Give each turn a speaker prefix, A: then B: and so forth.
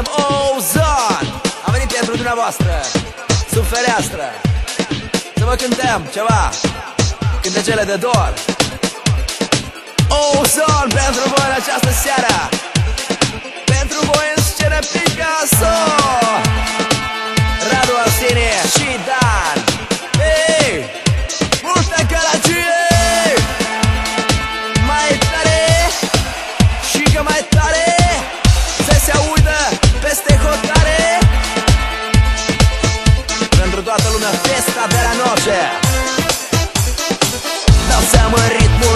A: suntem Ozon. Am venit pentru dumneavoastră, sub fereastră, să vă cântăm ceva, cântecele de dor. Ozon pentru voi în această seară, pentru voi în scenă Picasso, Radu Arsenie și Dan. Hey, multă gălăgie, mai tare și că mai tare să se audă peste hotare. Pentru toată lumea, festa de la noche. Dansăm în ritmul